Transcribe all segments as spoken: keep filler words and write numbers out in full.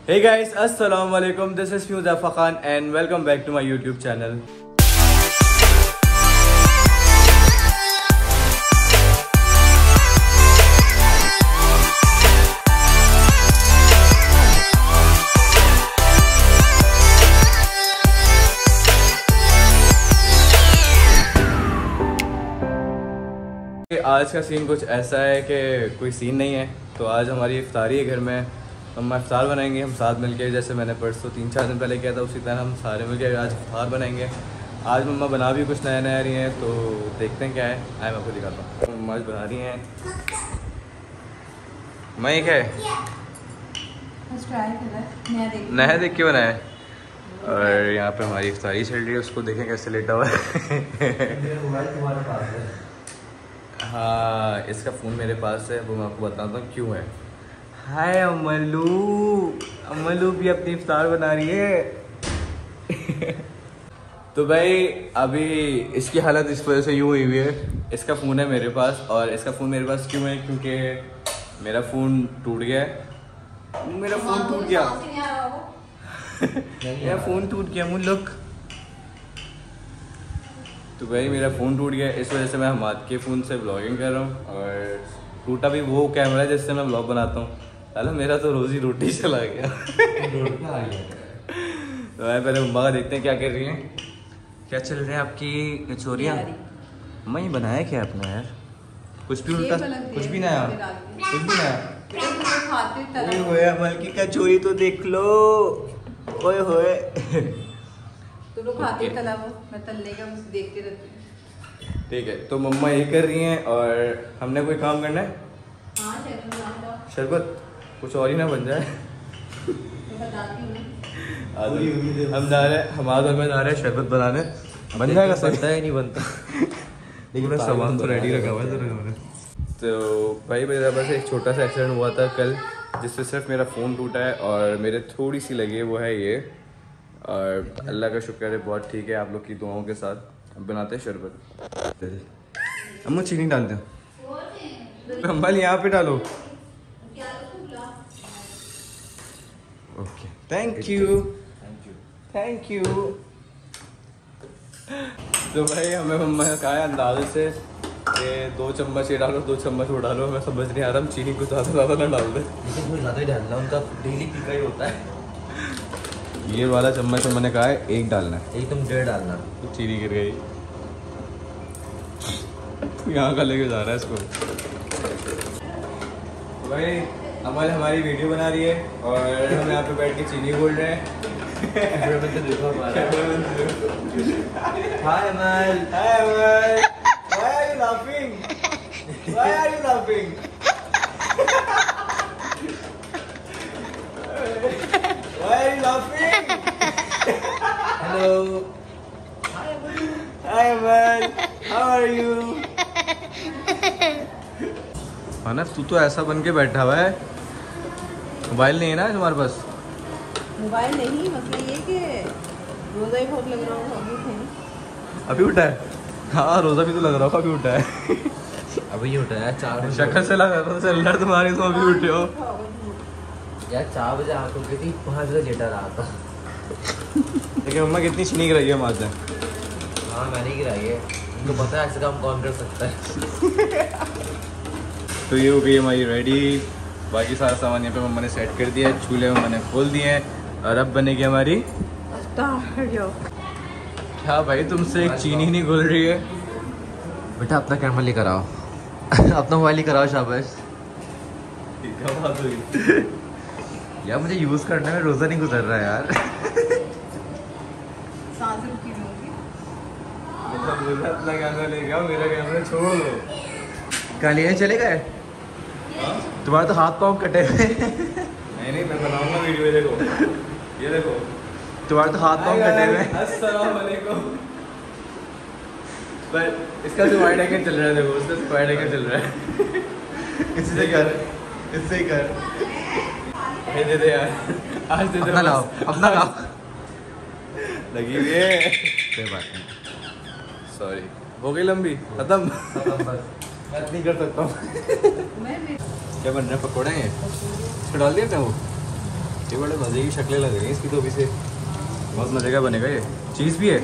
Hey guys, assalamu alaikum. This is Muzaffar Khan and welcome back to my YouTube channel. आज का scene कुछ ऐसा है कि कोई सीन नहीं है, तो आज हमारी इफ्तारी है घर में। हम इफ्तार बनाएंगे हम साथ मिलके, जैसे मैंने परसों तीन चार दिन पहले किया था उसी तरह हम सारे मिलके आज इफ्तार बनाएंगे। आज मम्मा बना भी कुछ नया नया रही हैं, तो देखते हैं क्या है। आए मैं आपको दिखाता हूँ। मम्मा आज बना रही हैं मैं क्या है नया देख के बनाया, और यहाँ पे हमारी इफ्तारी चल रही है। उसको देखें कैसे लेटा हुआ है। हाँ, इसका फ़ोन मेरे पास है, वो मैं आपको बताता हूँ क्यों है। हाय अमलू, अमलू भी अपनी इफ्तार बना रही है। तो भाई अभी इसकी हालत इस वजह से यूँ हुई हुई है, इसका फ़ोन है मेरे पास, और इसका फ़ोन मेरे पास क्यों है क्योंकि मेरा फ़ोन टूट गया है। मेरा फ़ोन टूट गया मेरा फ़ोन टूट गया मुल्क। तो भाई मेरा फ़ोन टूट गया, इस वजह से मैं हमाद के फ़ोन से ब्लॉगिंग कर रहा हूँ, और टूटा भी वो कैमरा है जिससे मैं ब्लॉग बनाता हूँ। अरे मेरा तो रोज़ी रोटी चला गया। तो मैं पहले मम्मा का देखते हैं क्या कर रही हैं, क्या चल रहे हैं आपकी कचौरियाँ। मम्मा ये बनाया क्या अपना यार, कुछ भी उल्टा कुछ भी नया कुछ भी नया। ओए होए अमल की कचौरी तो देख लो, ओए होए। तो लोग खाते तला वो मैं तलने का बस देखते रहती हूँ। ठीक है, तो मम्मा ये कर रही हैं और हमने कोई काम करना है। हाँ, शरबत शरबत कुछ और ही ना बन जाए। मैं बताती हूँ हम जा रहे हैं हमारे घर में जा रहे हैं शरबत बनाने। बन जाएगा, बनता है नहीं बनता। लेकिन सामान तो रेडी रखा हुआ है। तो भाई मेरे बस एक छोटा सा एक्सीडेंट हुआ था कल, जिससे सिर्फ मेरा फ़ोन टूटा है और मेरे थोड़ी सी लगी है, वो है ये। और अल्लाह का शुक्र है बहुत ठीक है, आप लोग की दुआओं के साथ अब बनाते हैं शरबत। अम्मा चीनी डालते हैं, अम्बल यहाँ पे डालो। Okay, thank you thank you. तो भाई हमें मम्मा ने कहा है अंदाजे से कि दो चम्मच ये डालो दो चम्मच वो डालो। मैं समझ नहीं आ रहा, हम चीनी को ज़्यादा ज़्यादा ना डाल दें। लेकिन ज़्यादा ही डालना, उनका डेली पीका ही होता है। ये वाला चम्मच मैंने कहा है एक डालना है, एक तुम डेढ़ डालना। तो चीनी गिर गई। यहाँ का लेके जा रहा है इसको। तो भाई अमल हमारी वीडियो बना रही है और हम यहाँ पे बैठ के चीनी बोल रहे हैं। Hi Amal, hi Amal, why are you laughing? Why are you laughing? Why are you laughing? Hello, Hi Amal, how are you? Manas तू तो ऐसा बन के बैठा हुआ है, मोबाइल नहीं है ना तुम्हारे पास? मोबाइल नहीं, मतलब ये कि रोजा ही बहुत लग रहा हूँ। अभी उठे अभी उठा है? हाँ रोजा भी तो लग रहा होगा, अभी उठा है। अभी उठा है चार शक्ल से लग रहा चल रहा तुम्हारी, तो अभी उठे हो यार। चार बजे आँख खुल गई थी, पाँच बजे लेटा रहा था। लेकिन मम्मा कितनी चीनी गिराई है माँ से। हाँ मैंने गिराई है, उनको पता है ऐसे काम कौन कर सकता है। तो ये हो गई हमारी रेडी, बाकी सारा सामान यहाँ पे मम्मा ने सेट कर दिया है, चूल्हे में मैंने खोल दिए हैं, और अब बनेगी हमारी। क्या भाई तुमसे एक चीनी नहीं घुल रही है? बेटा अपना कैमरा लेकर आओ। अपना मोबाइल लेकर आओ, शाबाश। क्या बात हुई यार, मुझे यूज़ करने में रोज़ा नहीं गुजर रहा है यार। सांस रुकी होगी। अपना कैमरा ले गया, मेरा कैमरा छोड़ दो। कल ये चले गए, तुम्हारे तो हाथ पाँव कटे हुए। नहीं नहीं मैं बनाऊंगा वीडियो, ये देखो ये देखो तुम्हारे तो हाथ पाँव कटे हुए। अस्सलाम वालेकुम। पर इसका जो वाइड एंगल चल रहा है, देखो उसका वाइड एंगल चल रहा है। इससे कर, इससे ही कर। ये दे दे यार, आज दे दे। अपना लाओ, अपना लाओ। लगी हुई है, कोई बात नहीं, सॉरी। हो गई लंबी, खत्म। मैं नहीं कर सकता हूँ। क्या बन रहा है, पकौड़े हैं? इसको डाल दिया था वो। ये बड़े मज़े की शक्लें लग रही हैं इसकी तो अभी से। बहुत मज़े का बनेगा ये। चीज़ भी है,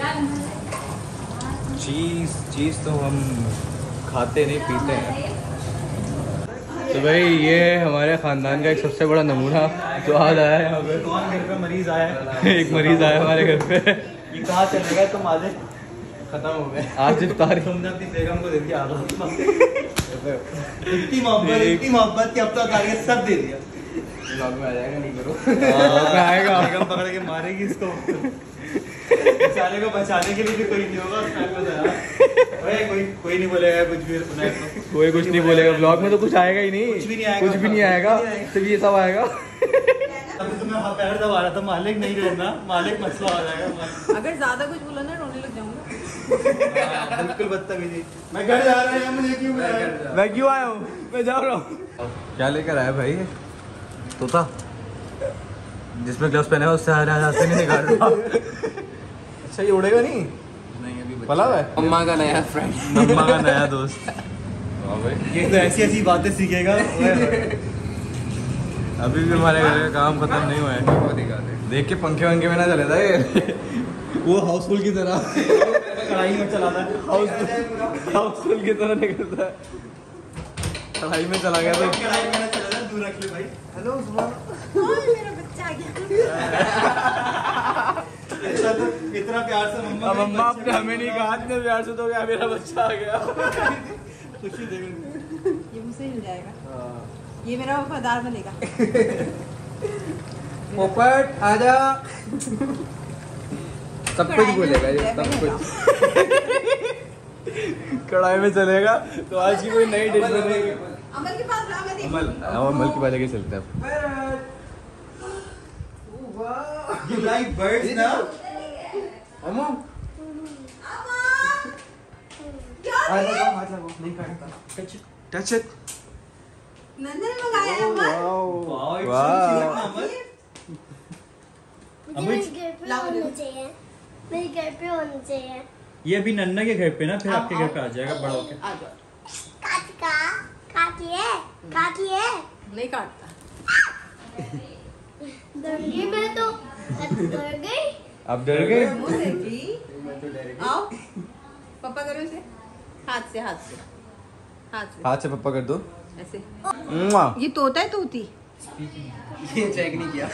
चीज़ चीज़ तो हम खाते नहीं पीते हैं। तो भाई ये हमारे ख़ानदान का एक सबसे बड़ा नमूना जो आज आया है यहाँ पे। कौन घर पे मरीज आया है? एक मरीज़ आया हमारे घर पे। ये कहाँ चलेगा तुम आज खत्म हो गए। आज इफ्तारी तुमने अपनी बेगम को दे दिया आधा। इतनी मोहब्बत इतनी मोहब्बत कि अब तो तारीख सब दे दिया। ब्लॉग में आ जाएगा, नहीं करो। ब्लॉग में आएगा। बेगम पकड़ के मारेगी इसको। बेचारे को बचाने के लिए भी कोई नहीं होगा उस टाइम पे तो यार। अरे कोई कोई नहीं बोलेगा कुछ भी। कोई कुछ नहीं बोलेगा ब्लॉग में, तो कुछ आएगा ही नहीं। कुछ भी नहीं आएगा। कुछ भी नहीं आएगा, सिर्फ ये सब आएगा। अभी तो मैं पैर दबा रहा था, मालिक नहीं रहना, मालिक मसला आ जाएगा। अगर ज्यादा कुछ बोला ना रोने लग जाऊंगा। बिल्कुल बदतमीजी। मैं घर जा रहा हूँ, मुझे क्यों बुलाया? मैं क्यों आया हूँ? मैं जा रहा हूँ। क्या लेकर आया भाई? तोता जिसमें ग्लव्स पहने हैं उससे हाथ नहीं निकाल रहा। अच्छा ये उड़ेगा नहीं? नहीं अभी पला है अम्मा का नया फ्रेंड, मम्मा का नया दोस्त। हाँ भाई ये तो ऐसी ऐसी बातें सीखेगा। अभी भी हमारे घर का काम खत्म नहीं हुआ है। देख के पंखे वंखे में ना चले था ये। वो हाउसफुल की तरह कढ़ाई में चलाता है। हाउसफुल हाउसफुल की तरह निकलता है। कढ़ाई में चला गया तो कढ़ाई में चला था, दूर रख ले भाई। हेलो मेरा बच्चा आ गया। अच्छा तो इतना प्यार से मम्मा अब मम्मा आपने हमें नहीं कहा, इतने प्यार से तो क्या मेरा बच्चा आ गया। खुशी देगा। ये मुझसे हिल जाएगा। ये मेरा वफादार बनेगा। पोपट आजा। सब कुछ बोलेगा ये, सब कुछ। कढ़ाई में चलेगा तो आज की कोई नई डिश बनेगी। अमल के पास ला, मैं देखूं। अमल अमल की बात लेके चलते हैं। You like birds now? Amo हाथ लगाओ, हाथ लगाओ, नहीं काटता। Touch it. Touch it. Nandan ने मंगाया है अमल। Wow, it's so Wow. cute, अमल। मुझे मेरे घर पे होना चाहिए, मेरे घर पे होना चाहिए। ये अभी नन्ना के घर पे ना, फिर आपके घर पे आ जाएगा बड़ा होके। आ जाओ। काटका, काटिए, काटिए। नहीं काटता। डर गई मैं तो, डर गई। आप डर गए? मुंह देखी। आओ पापा करो इसे। हाथ से हाथ से हाथ से हाथ से पप्पा कर दो। ऐसे। मुआ। ये तोता है तोती? ये चेक नहीं किया।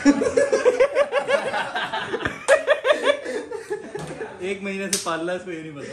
एक महीने से पाल रहा है, इसको ये नहीं पता।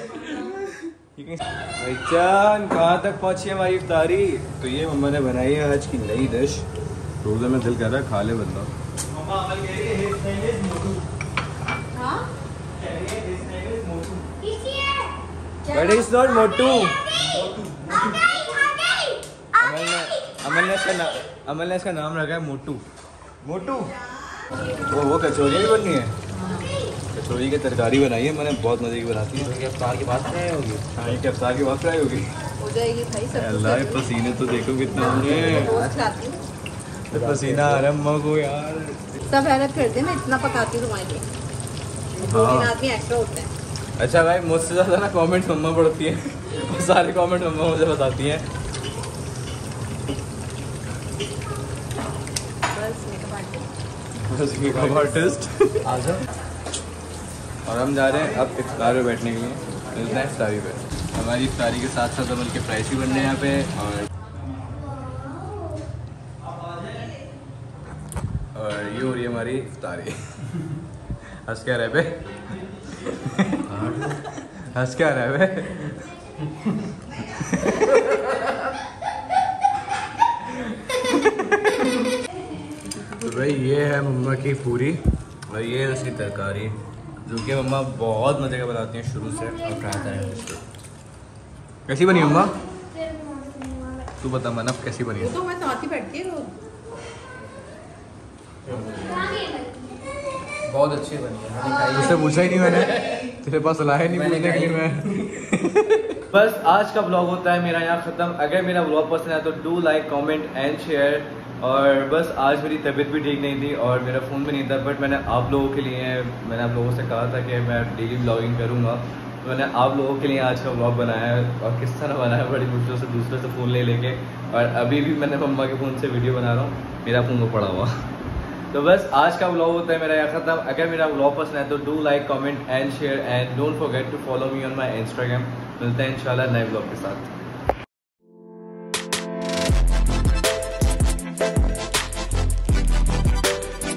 भाईजान कहाँ तक पहुँची है हमारी इफ्तारी? तो ये मम्मा ने बनाई है आज की नई डिश। रोज़ा में दिल कर रहा है खा ले बंदा। मम्मा अमल कह रही है his name is मोटू। हाँ? कह रही है his name is मोटू। किसी है? But it's not मोटू। आ गई, आ गई, आ अमल ने अमल ने इसका ना- अमल ने इसका नाम रखा है मोटू। मोटू। वो वो कचौरी भी बननी है। कचौरी की तरकारी बनाई है मैंने, बहुत मजे की बनाती है। अफ्तार की बात नहीं होगी। हाँ ये अफ्तार की बात फ्राई होगी। हो जाएगी भाई सब कुछ अल्लाह कर लूँ। पसीने तो देखो कितने होंगे। रोज खिलाती हूँ। पसीना आ रहा है अम्मा को यार। सब हैरत करते हैं मैं इतना पकाती हूँ तुम्हारे लिए। दो हाँ। तीन आदमी एक्स्ट्रा होते हैं। अच्छा भाई मुझसे ज़्यादा ना कमेंट्स मम्मा पढ़ती है और सारे कमेंट मम्मा मुझे बताती हैं। बस मेकअप आर्टिस्ट। बस मेकअप आर्टिस्ट। आ जाओ। और हम जा रहे हैं अब इफ्तार में बैठने के लिए। मिलते हैं इफ्तारी पे। हमारी इफ्तारी के साथ साथ अमल के प्राइस भी बनने हैं यहाँ पे। और और ये हो रही है हमारी इफ्तारी। हंस क्या रहे पे? हंस क्या रहे पे? तो भाई ये है मम्मा की पूरी और ये है उसकी तरकारी जो कि मम्मा बहुत मजे का बनाती हैं शुरू से। और ट्राई करेंगे इसको। कैसी बनी मम्मा? तू बता मनफ कैसी बनी वो है? तो मैं साथ ही बैठती है रोज। बहुत अच्छी बनी है, मैंने खाई है। उससे पूछा ही नहीं मैंने, तेरे पास लाया नहीं मैंने पूछने के लिए मैं। बस आज का ब्लॉग होता है मेरा यहाँ ख़त्म। अगर मेरा ब्लॉग पसंद आया तो do like comment and share. और बस आज मेरी तबीयत भी ठीक नहीं थी और मेरा फ़ोन भी नहीं था, बट मैंने आप लोगों के लिए मैंने आप लोगों से कहा था कि मैं डेली ब्लॉगिंग करूँगा, तो मैंने आप लोगों के लिए आज का ब्लॉग बनाया है। और किस तरह बनाया, बड़ी मुश्किल से दूसरे से फ़ोन ले लेके। और अभी भी मैंने मम्मा के फ़ोन से वीडियो बना रहा हूँ, मेरा फ़ोन वो पड़ा हुआ। तो बस आज का व्लॉग होता है मेरा यहाँ खत्म। अगर मेरा व्लॉग पसंद है तो do like comment and share and don't forget to follow me on my Instagram. मिलते हैं इंशाल्लाह नए व्लॉग के साथ।